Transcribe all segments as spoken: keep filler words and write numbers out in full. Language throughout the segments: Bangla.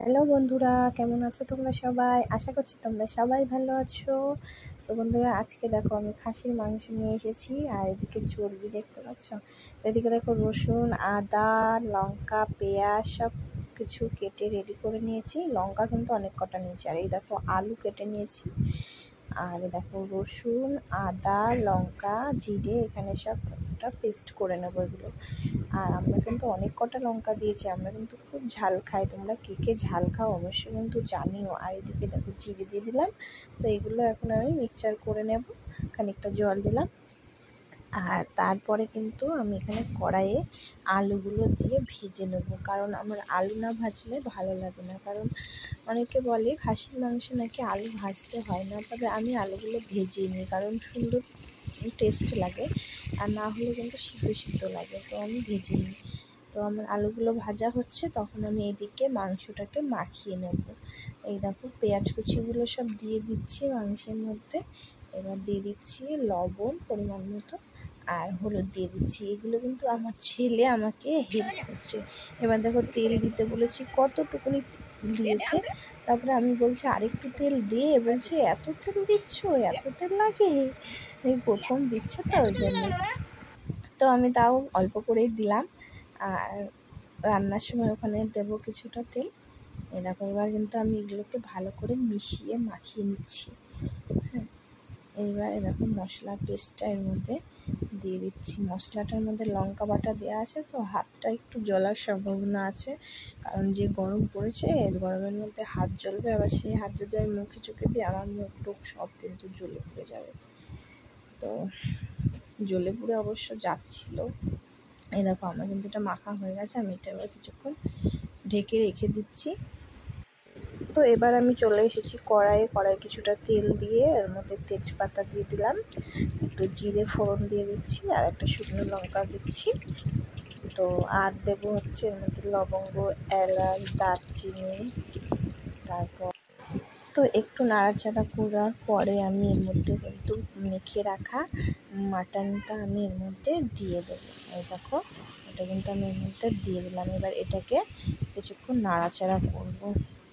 হ্যালো বন্ধুরা, কেমন আছো তোমরা সবাই? আশা করছি তোমরা সবাই ভালো আছো। তো বন্ধুরা, আজকে দেখো আমি খাসির মাংস নিয়ে এসেছি, আর এদিকে চর্বি দেখতে পাচ্ছ। তো এদিকে দেখো রসুন, আদা, লঙ্কা, পেঁয়াজ সব কিছু কেটে রেডি করে নিয়েছি। লঙ্কা কিন্তু অনেক কটা নিয়েছি। আর এই দেখো আলু কেটে নিয়েছি। আর দেখো রসুন, আদা, লঙ্কা, জিরে এখানে সব একটা পেস্ট করে নেবো এগুলো। আর আমরা কিন্তু অনেক কটা লঙ্কা দিয়েছি, আমরা কিন্তু খুব ঝাল খাই। তোমরা কে কে ঝাল খাও অবশ্যই কিন্তু জানিও। আর এদিকে দেখো জিরে দিয়ে দিলাম। তো এগুলো এখন আমি মিক্সচার করে নেব, খানিকটা জল দিলাম। আর তারপরে কিন্তু আমি এখানে কড়াইয়ে আলুগুলো দিয়ে ভেজে নেব, কারণ আমার আলু না ভাজলে ভালো লাগে না। কারণ অনেকে বলে খাসির মাংসে নাকি আলু ভাজতে হয় না, তবে আমি আলুগুলো ভেজে নিই, কারণ সুন্দর টেস্ট লাগে। আর না হলে কিন্তু সিদ্ধ সিদ্ধ লাগে, তো আমি ভেজে নিই। তো আমার আলুগুলো ভাজা হচ্ছে, তখন আমি এদিকে মাংসটাকে মাখিয়ে নেব। এই দেখো পেঁয়াজ কুচিগুলো সব দিয়ে দিচ্ছি মাংসের মধ্যে। এবার দিয়ে দিচ্ছি লবণ পরিমাণ মতো, আর হলুদ দিয়ে দিচ্ছি। এগুলো কিন্তু আমার ছেলে আমাকে হেল্প করছে। এবার দেখো তেল দিতে বলেছি, কতটুকুনি দিয়েছে। তারপরে আমি বলছি আরেকটু তেল দিয়ে, বলছে এত তেল দিচ্ছ, এত তেল লাগে? এই প্রথম দিচ্ছে তো, ওই জন্য। তো আমি তাও অল্প করেই দিলাম। আর রান্নার সময় ওখানে দেবো কিছুটা তেল। এই দেখো এবার কিন্তু আমি এগুলোকে ভালো করে মিশিয়ে মাখিয়ে নিচ্ছি। হ্যাঁ, এইবার এরকম মশলা পেস্টটা এর মধ্যে দিয়ে দিচ্ছি। মশলাটার মধ্যে লঙ্কা বাটা দেওয়া আছে, তো হাতটা একটু জ্বলার সম্ভাবনা আছে, কারণ যে গরম পড়েছে, এর গরমের মধ্যে হাত জ্বলবে। আবার সেই হাত যদি আমি মুখে চোখে দিই, আমার মুখ টুক সব কিন্তু জ্বলে পড়ে যাবে। তো জ্বলে পুড়ে অবশ্য যাচ্ছিল। এই দেখো আমার কিন্তু এটা মাখা হয়ে গেছে, আমি এটা এবার কিছুক্ষণ ঢেকে রেখে দিচ্ছি। তো এবার আমি চলে এসেছি কড়াইয়ে। কড়াই কিছুটা তেল দিয়ে এর মধ্যে তেজপাতা দিয়ে দিলাম, একটু জিরে ফোড়ন দিয়ে দিচ্ছি, আর একটা শুকনো লঙ্কা দিচ্ছি। তো আর দেবো হচ্ছে এর মধ্যে লবঙ্গ, এলাচ, দারচিনি। তারপর তো একটু নাড়াচাড়া করার পরে আমি এর মধ্যে কিন্তু মেখে রাখা মাটনটা আমি এর মধ্যে দিয়ে দেবো। এই দেখো এটা কিন্তু আমি এর মধ্যে দিয়ে দিলাম। এবার এটাকে কিছুক্ষণ নাড়াচাড়া করবো।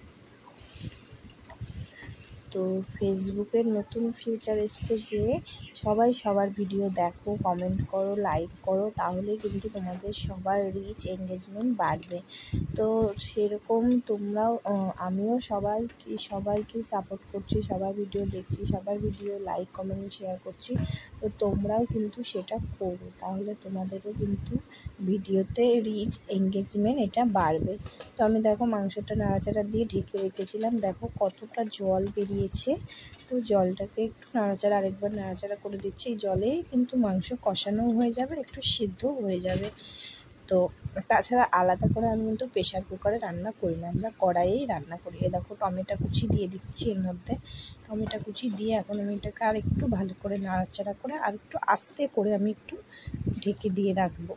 তো ফেসবুকের নতুন ফিচার এসছে যে সবাই সবার ভিডিও দেখো, কমেন্ট করো, লাইক করো, তাহলে কিন্তু তোমাদের সবার রিচ এঙ্গেজমেন্ট বাড়বে। তো সেরকম তোমরাও, আমিও সবাইকে সবাইকে সাপোর্ট করছি, সবার ভিডিও দেখছি, সবার ভিডিও লাইক কমেন্ট শেয়ার করছি। তো তোমরাও কিন্তু সেটা করো, তাহলে তোমাদেরও কিন্তু ভিডিওতে রিচ এঙ্গেজমেন্ট এটা বাড়বে। তো আমি দেখো মাংসটা নাড়াচাড়া দিয়ে ঢেকে রেখেছিলাম, দেখো কতটা জল বেরিয়েছে। তো জলটাকে একটু নাড়াচাড়া আরেকবার নাড়াচাড়া করে দিচ্ছি। এই জলেই কিন্তু মাংস কষানো হয়ে যাবে, একটু সিদ্ধ হয়ে যাবে। তো তাছাড়া আলাদা করে আমি কিন্তু প্রেশার কুকারে রান্না করি না, আমরা কড়াইয়েই রান্না করি। এ দেখো টমেটো কুচি দিয়ে দিচ্ছি এর মধ্যে। টমেটো কুচি দিয়ে এখন আমি এটাকে আর একটু ভালো করে নাড়াচাড়া করে আর একটু আস্তে করে আমি একটু ঢেকে দিয়ে রাখবো।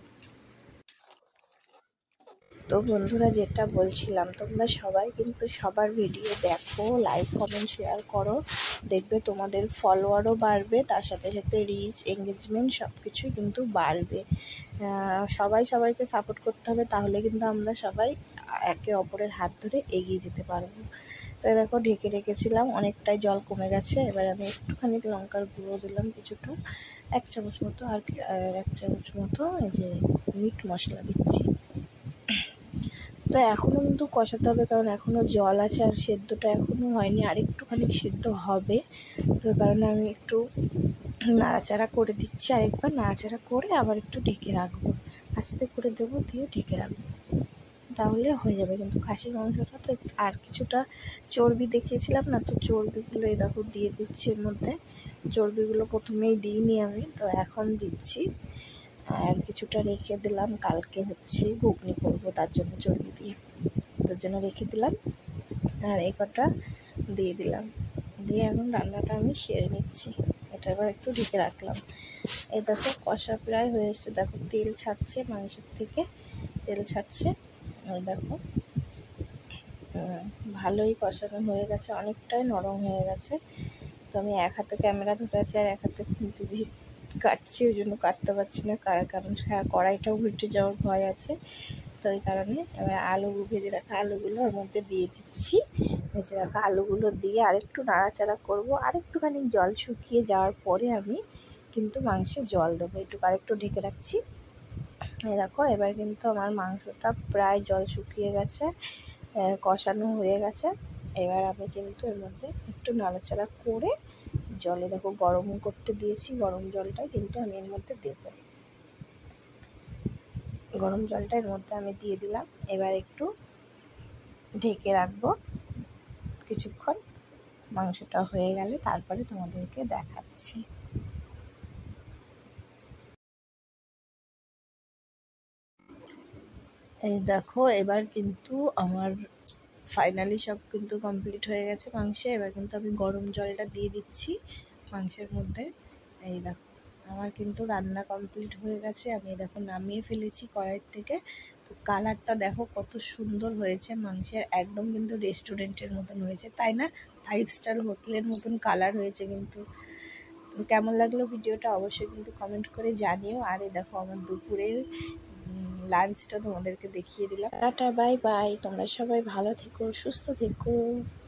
তো বন্ধুরা, যেটা বলছিলাম, তোমরা সবাই কিন্তু সবার ভিডিও দেখো, লাইক কমেন্ট শেয়ার করো, দেখবে তোমাদের ফলোয়ারও বাড়বে, তার সাথে সাথে রিচ এঙ্গেজমেন্ট সব কিছুই কিন্তু বাড়বে। সবাই সবাইকে সাপোর্ট করতে হবে, তাহলে কিন্তু আমরা সবাই একে অপরের হাত ধরে এগিয়ে যেতে পারবো। তো দেখো ঢেকে রেখেছিলাম, অনেকটাই জল কমে গেছে। এবার আমি একটুখানি লঙ্কার গুঁড়ো দিলাম কিছুটা, এক চামচ মতো, আর এক চামচ মতো এই যে মিট মশলা দিচ্ছি। তো এখনও কিন্তু কষাতে হবে, কারণ এখনও জল আছে, আর সেদ্ধটা এখনও হয়নি, আর একটুখানি সেদ্ধ হবে। তো কারণে আমি একটু নাড়াচাড়া করে দিচ্ছি, আরেকবার নাড়াচাড়া করে আবার একটু ঢেকে রাখবো, আস্তে করে দেবো, দিয়ে ঢেকে রাখবো, তাহলে হয়ে যাবে। কিন্তু খাসির মাংসটা তো আর কিছুটা চর্বি দেখিয়েছিলাম না, তো চর্বিগুলো এই দেখো দিয়ে দিচ্ছি এর মধ্যে। চর্বিগুলো প্রথমেই দিইনি আমি, তো এখন দিচ্ছি। আর কিছুটা রেখে দিলাম, কালকে হচ্ছে ঘুগনি করবো, তার জন্য চর্বি দিয়ে, তার জন্য রেখে দিলাম। আর এই কটা দিয়ে দিলাম, দিয়ে এখন রান্নাটা আমি সেরে নিচ্ছি। এটা এবার একটু ঢেকে রাখলাম। এই দেখো কষা প্রায় হয়ে এসছে, দেখো তেল ছাড়ছে মাংসের থেকে, তেল ছাড়ছে। আর দেখো ভালোই কষানো হয়ে গেছে, অনেকটাই নরম হয়ে গেছে। তো আমি এক হাতে ক্যামেরা ধরে আছি, আর এক হাতে দিদি কাটছি, ওই জন্য কাটতে পারছি না, কারণ কড়াইটাও উল্টে যাওয়ার ভয় আছে। তো ওই কারণে এবার আলু ভেজে রাখা আলুগুলো ওর মধ্যে দিয়ে দিচ্ছি। ভেজে রাখা আলুগুলো দিয়ে আরেকটু নাড়াচাড়া করব। আরেকটুখানি জল শুকিয়ে যাওয়ার পরে আমি কিন্তু মাংসে জল দেবো। একটু আরেকটু ঢেকে রাখছি। এই দেখো এবার কিন্তু আমার মাংসটা প্রায় জল শুকিয়ে গেছে, কষানো হয়ে গেছে। এবার আমি কিন্তু এর মধ্যে একটু নাড়াচাড়া করে জলে দেখো গরম করতে দিয়েছি, গরম জলটা কিন্তু আমি এর মধ্যে দেবো। গরম জলটা এর মধ্যে আমি দিয়ে দিলাম। এবার একটু ঢেকে রাখবো কিছুক্ষণ। মাংসটা হয়ে গেলে তারপরে তোমাদেরকে দেখাচ্ছি। এই দেখো এবার কিন্তু আমার ফাইনালি সব কিন্তু কমপ্লিট হয়ে গেছে মাংসে। এবার কিন্তু আমি গরম জলটা দিয়ে দিচ্ছি মাংসের মধ্যে। এই দেখো আমার কিন্তু রান্না কমপ্লিট হয়ে গেছে। আমি দেখো নামিয়ে ফেলেছি কড়াইয়ের থেকে। তো কালারটা দেখো কত সুন্দর হয়েছে মাংসের, একদম কিন্তু রেস্টুরেন্টের মতন হয়েছে, তাই না? ফাইভ স্টার হোটেলের মতন কালার হয়েছে কিন্তু। তো কেমন লাগলো ভিডিওটা অবশ্যই কিন্তু কমেন্ট করে জানিও। আর এই দেখো আমার দুপুরের লাঞ্চটা তোমাদেরকে দেখিয়ে দিলাম। Tata, bye bye. তোমরা সবাই ভালো থেকো, সুস্থ থেকো।